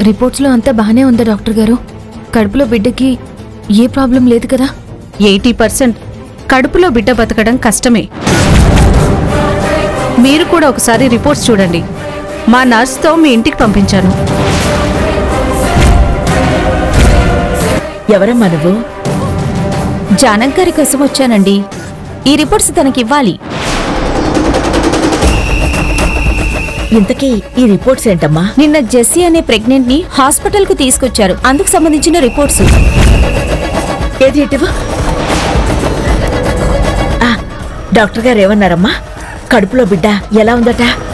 రిపోర్ట్స్లో అంతా బాగానే ఉందా డాక్టర్ గారు? కడుపులో బిడ్డకి ఏ ప్రాబ్లం లేదు కదా? 80% కడుపులో బిడ్డ బతకడం కష్టమే. మీరు కూడా ఒకసారి రిపోర్ట్స్ చూడండి. మా నర్స్తో మీ ఇంటికి పంపించాను. ఎవరమ్మా నువ్వు? జానక్ గారి కోసం వచ్చానండి. ఈ రిపోర్ట్స్ తనకివ్వాలి. ఇంతకీ ఈ రిపోర్ట్స్ ఏంటమ్మా? నిన్న జెస్సీ అనే ప్రెగ్నెంట్ ని హాస్పిటల్ కు తీసుకొచ్చారు. అందుకు సంబంధించిన రిపోర్ట్స్. ఏది ఇటువా? డాక్టర్ గారు ఏమన్నారమ్మా? కడుపులో బిడ్డ ఎలా ఉందట?